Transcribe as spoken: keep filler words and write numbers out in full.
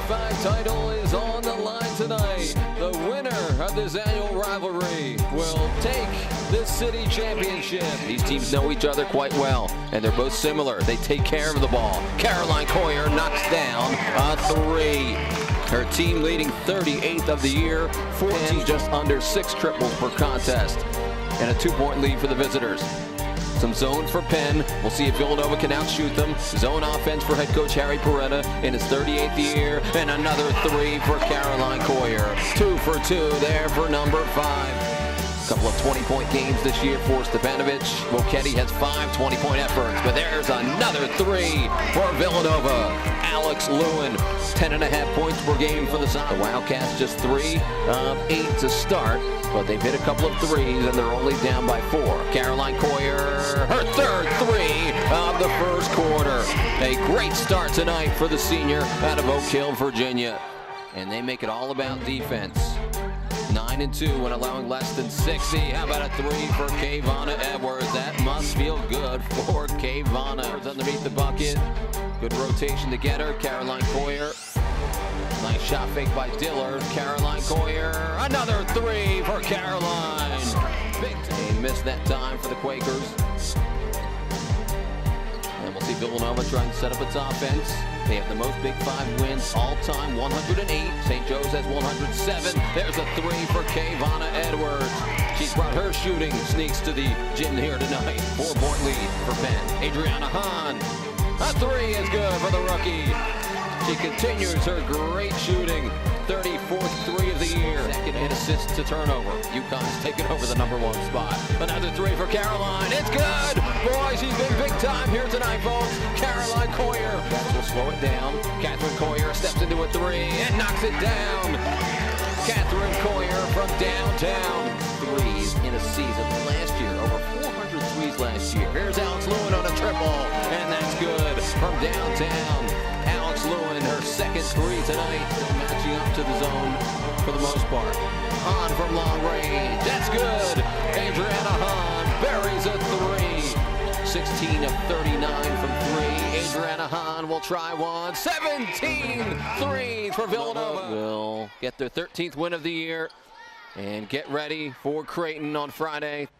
five title is on the line tonight. The winner of this annual rivalry will take the city championship. These teams know each other quite well, and they're both similar. They take care of the ball. Caroline Coyer knocks down a three. Her team leading thirty-eighth of the year, fourteen just under six triples per contest, and a two-point lead for the visitors. Some zone for Penn. We'll see if Villanova can outshoot them. Zone offense for head coach Harry Peretta in his thirty-eighth year. And another three for Caroline Coyer. Two for two there for number five. A couple of twenty-point games this year for Stepanovic. Moketti has five twenty-point efforts, but there's another three for Villanova. Alex Lewin, ten and a half points per game for the side. The Wildcats just three of eight to start, but they've hit a couple of threes and they're only down by four. Caroline Coyer, her third three of the first quarter. A great start tonight for the senior out of Oak Hill, Virginia. And they make it all about defense. Nine and two when allowing less than sixty. How about a three for Kayvana Edwards? That must feel good for Kayvana. Underneath the bucket. Good rotation to get her. Caroline Coyer. Nice shot fake by Dillard. Caroline Coyer. Another three for Caroline. Big team missed that time for the Quakers. And we'll see Villanova trying to set up its offense. They have the most Big Five wins all time, one hundred eight. Saint Joe's has one hundred seven. There's a three for Kayvana Edwards. She's brought her shooting sneaks to the gym here tonight. Four-point lead for Penn. Adriana Hahn. A three is good for the rookie. She continues her great shooting. thirty-fourth three of the year. Second in assists to turnover. UConn's taking over the number one spot. Another three for Caroline. It's good. Boy, she's been big time here tonight, folks. Caroline Coyer. We'll slow it down. Catherine Coyer steps into a three and knocks it down. Catherine Coyer from downtown. Threes in a season last year. Over four hundred threes last year. Here's Alex Lewin on a triple. And that's good from downtown. Alex Lewin, her second three tonight, still matching up to the zone for the most part. Hahn from long range, that's good. Adriana Hahn buries a three. sixteen of thirty-nine from three. Adriana Hahn will try one. seventeen threes for Villanova. Will get their thirteenth win of the year and get ready for Creighton on Friday.